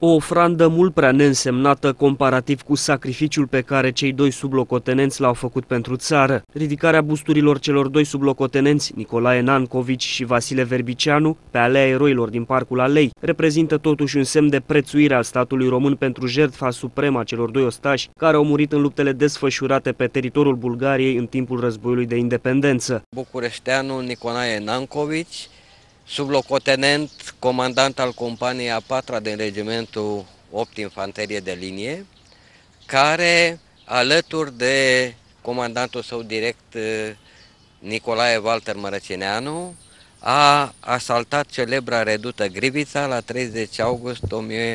O ofrandă mult prea neînsemnată comparativ cu sacrificiul pe care cei doi sublocotenenți l-au făcut pentru țară. Ridicarea busturilor celor doi sublocotenenți, Nicolae Nancovici și Vasile Verbicianu, pe Alea Eroilor din Parcul Alei, reprezintă totuși un semn de prețuire al statului român pentru jertfa supremă a celor doi ostași care au murit în luptele desfășurate pe teritoriul Bulgariei în timpul războiului de independență. Bucureșteanul Nicolae Nancovici, sublocotenent, comandant al companiei a 4-a din regimentul 8 Infanterie de Linie, care, alături de comandantul său direct, Nicolae Walter Mărăcineanu, a asaltat celebra redută Grivița la 30 august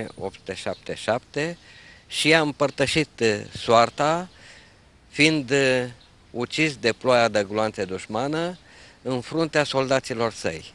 1877 și a împărtășit soarta, fiind ucis de ploaia de gloanțe dușmană în fruntea soldaților săi.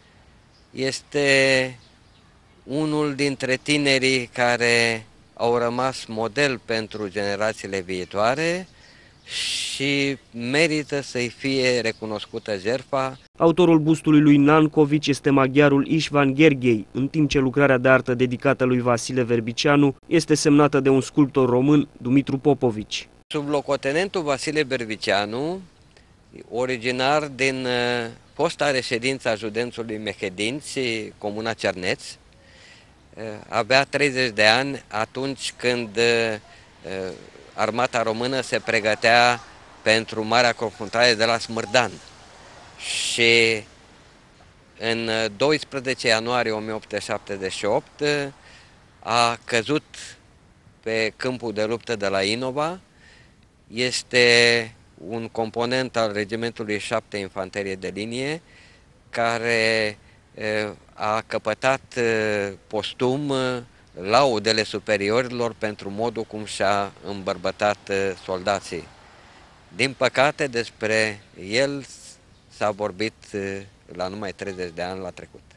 Este unul dintre tinerii care au rămas model pentru generațiile viitoare și merită să-i fie recunoscută jertfa. Autorul bustului lui Nancovici este maghiarul Ișvan Gherghei, în timp ce lucrarea de artă dedicată lui Vasile Verbicianu este semnată de un sculptor român, Dumitru Popovici. Sublocotenentul Vasile Verbicianu, originar din fosta reședință a județului Mehedinți, comuna Cerneț, avea 30 de ani atunci când armata română se pregătea pentru marea confruntare de la Smârdan. Și în 12 ianuarie 1878 a căzut pe câmpul de luptă de la Inova. Este un component al regimentului 7 Infanterie de Linie care a căpătat postum laudele superiorilor pentru modul cum și-a îmbărbătat soldații. Din păcate, despre el s-a vorbit la numai 30 de ani la trecut.